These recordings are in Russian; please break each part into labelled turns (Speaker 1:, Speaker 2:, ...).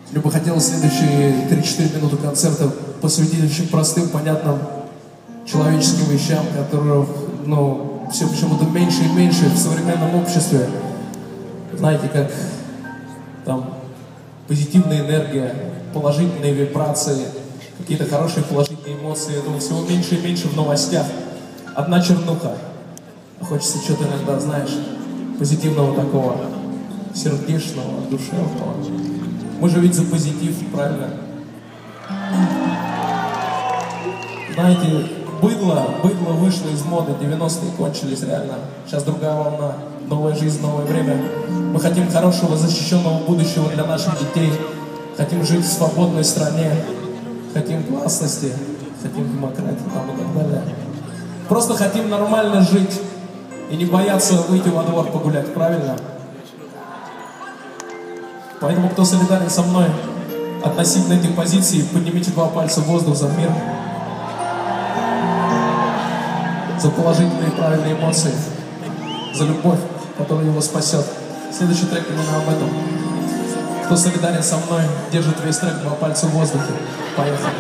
Speaker 1: Мне бы хотелось следующие 3-4 минуты концерта посвятить очень простым, понятным человеческим вещам, которых, ну, все почему-то меньше и меньше в современном обществе. Знаете, как там позитивная энергия, положительные вибрации, какие-то хорошие положительные эмоции. Я думаю, всего меньше и меньше в новостях. Одна чернуха. А хочется что-то иногда, знаешь, позитивного такого, сердечного, душевного. Мы же ведь за позитив, правильно? Знаете, быдло вышло из моды, 90-е кончились реально. Сейчас другая волна, новая жизнь, новое время. Мы хотим хорошего, защищенного будущего для наших детей. Хотим жить в свободной стране. Хотим гласности, хотим демократии там и так далее. Просто хотим нормально жить и не бояться выйти во двор погулять, правильно? Поэтому, кто солидарен со мной относительно этих позиций, поднимите 2 пальца в воздух за мир, за положительные и правильные эмоции, за любовь, которая его спасет. Следующий трек именно об этом. Кто солидарен со мной, держит весь трек 2 пальца в воздухе. Поехали.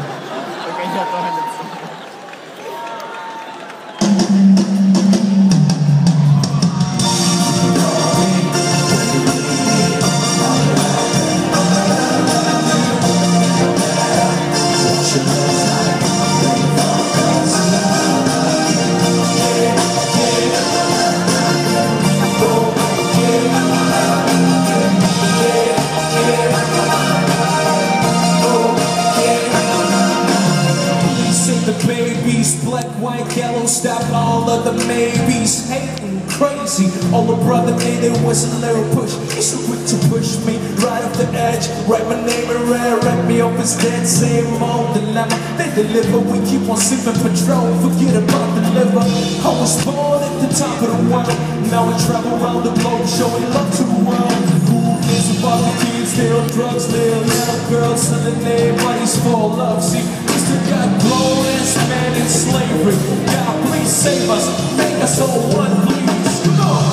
Speaker 2: Black, white, yellow, stop all of the maybes. Hating crazy. All the brother needed was a little push. He's so quick to push me right off the edge. Write my name in red, wrap me off his dead. Same old dilemma. They deliver, we keep on sipping patrol. Forget about the liver. I was born at the top of the world. Now we travel around the globe, showing love to the world. Who cares about the kids? Still drugs, little young girls selling their bodies for love. See, we still got grown-ass men in slavery. God, please save us, make us all one, please. Come on.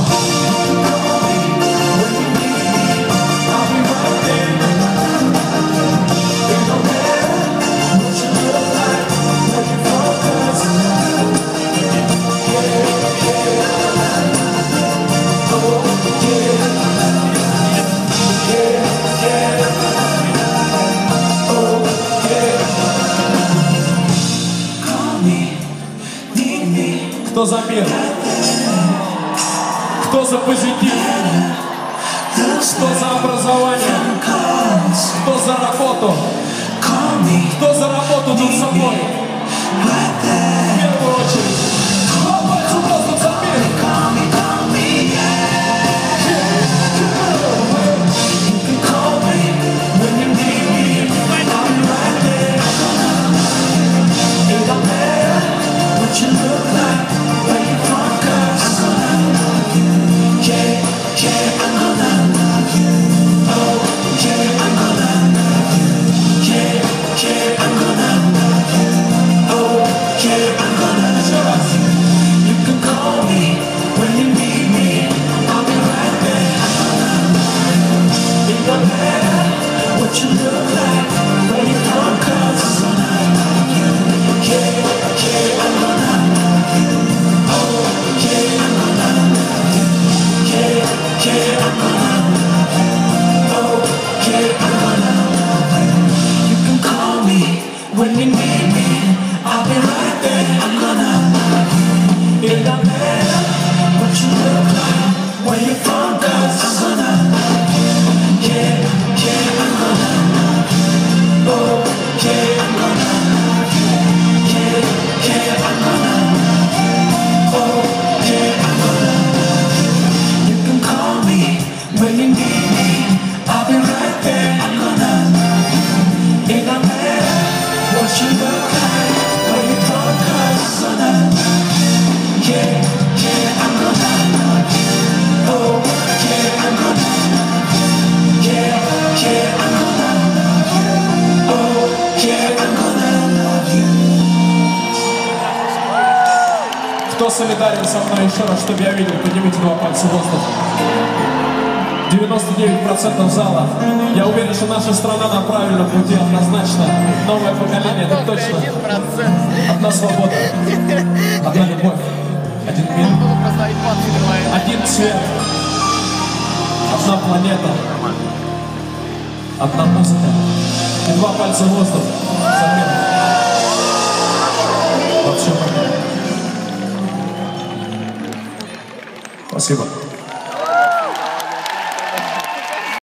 Speaker 2: When you need me, I'll be right there. It don't matter what you look like, what you focus. Yeah, yeah. Oh, yeah. Yeah, yeah. Oh, yeah. Call me, need me.
Speaker 1: Кто за мир? Кто за позитив? Кто за образование? Кто за работу? Кто за работу над собой? В первую очередь. Хлопайте воздух за мир!
Speaker 2: You look like where you from, 'cause I'm gonna love you. Yeah, yeah, I'm gonna love you. Oh, yeah, I'm gonna love you. Yeah, yeah, I'm gonna love you. Oh, yeah, I'm gonna love you. You can call me when you need me. I'll be right there. I'm gonna love you. It don't matter what you look like, where you from, 'cause I'm gonna love you. Yeah, yeah, I'm gonna. Yeah, I'm gonna love you. Oh, yeah, I'm gonna love you. You can call me when you need me. I'll be right there. I'm gonna love you. It don't matter what you look like, where you're from, 'cause I'm gonna love you. Yeah, yeah, I'm gonna love you. Oh, yeah, I'm gonna love you. Yeah, yeah, I'm gonna love you. Oh, yeah, I'm gonna love you. You can call me when you need me, I'll be right there. I'm gonna love you. It don't matter what you look like, where you from, 'cause I'm gonna love you. Yeah, yeah, I'm gonna love you. Oh, yeah, I'm gonna love you. Yeah, yeah, I'm gonna love you. Oh, yeah, I'm gonna love you.
Speaker 1: Кто солидарен со мной еще раз, чтобы я видел, поднимите 2 пальца в воздух. 99% зала. Я уверен, что наша страна на правильном пути однозначно. Новое поколение, это точно. Одна свобода, одна любовь, один мир, один цвет, одна планета, одна музыка и два пальца в воздух. Во всем мире. Спасибо.